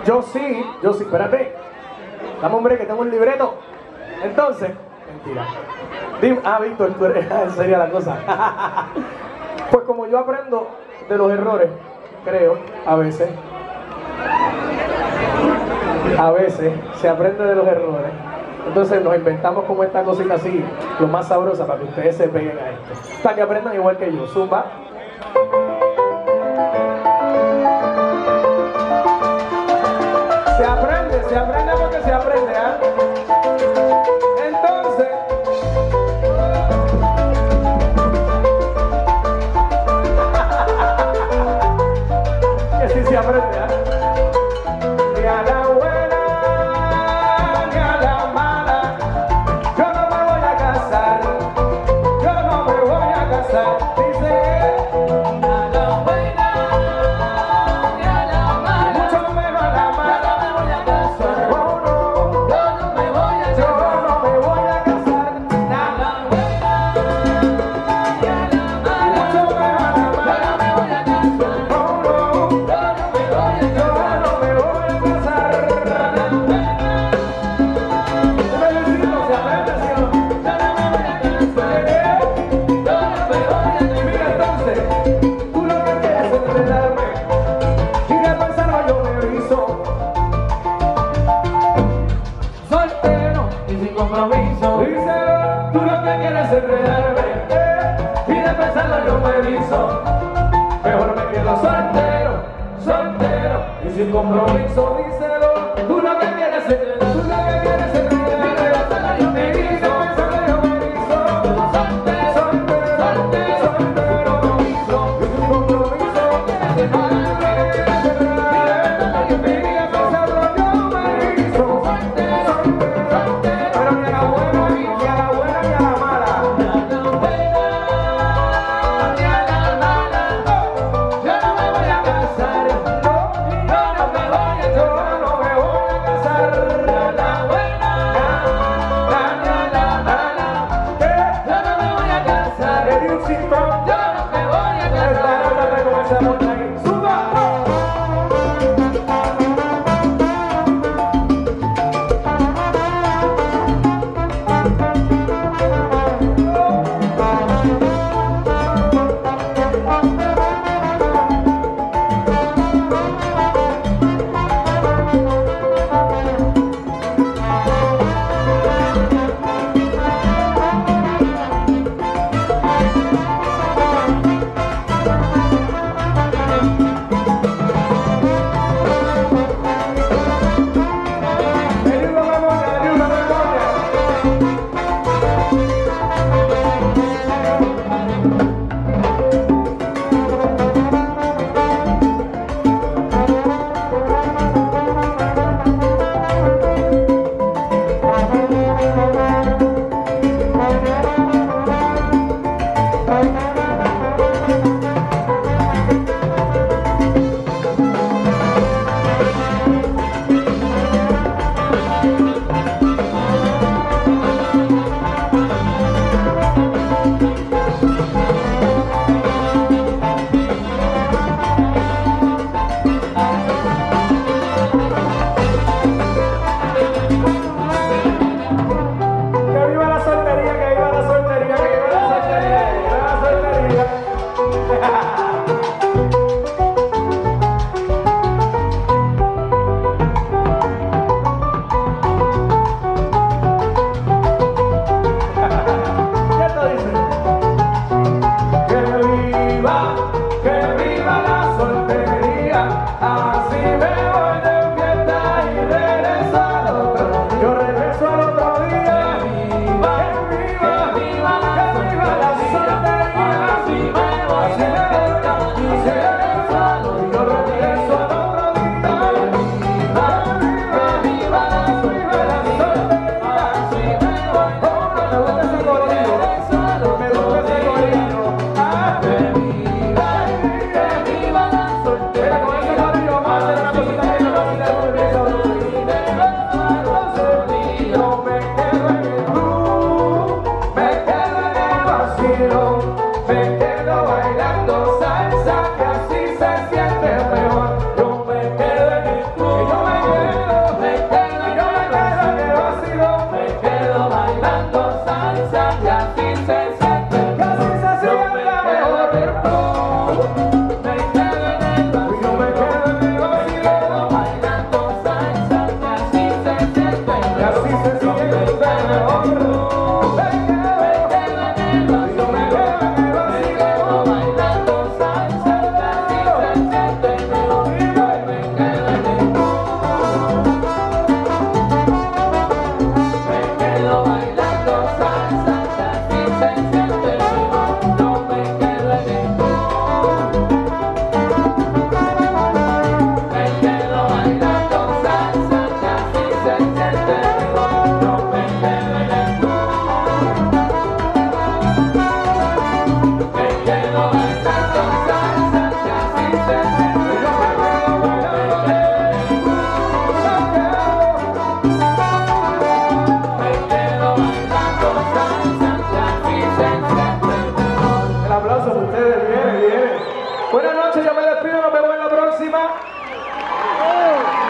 Yo sí, espérate. Dame, hombre, que tengo un libreto. Entonces, mentira. Dime, Víctor, tú eres, sería la cosa. Pues como yo aprendo de los errores, creo, a veces se aprende de los errores. Entonces nos inventamos como esta cosita así, lo más sabrosa para que ustedes se peguen a esto. Para que aprendan igual que yo. Zumba. Se aprende porque se aprende, ¿ah? Entonces, que sí se aprende, ¿ah? Ni a la buena, ni a la mala, yo no me voy a casar, yo no me voy a casar, dice él. A la buena y a la mala, Mucho menos a la mala. yo no me voy a casar, Oh, no, yo no me voy a yo casar. no me voy a casar, A nada. la buena y a la mala, Mucho menos a la yo mala. no me voy a casar, Oh, no, yo no me voy a yo casar. no me voy a casar. Un bailecito, se aprende, ¿sí o no? Mira, entonces, tú lo que quieres es enredarme, y de pensarlo yo me erizo. Soltero y sin compromiso, Díselo, tú lo que quieres es enredarme, y de pensarlo yo me erizo. Mejor me quedo soltero, soltero y sin compromiso. Díselo, tú lo que quieres es enredarme, tú lo que quieres es enredarme, yo me erizo, pensarlo yo me erizo. Soltero, soltero, soltero, compromiso, y sin compromiso. Pero ni a la buena, ni a la buena, ni a la mala. yo no me voy a casar, Yo no me voy a casar. a la buena yo me despido, nos vemos en la próxima.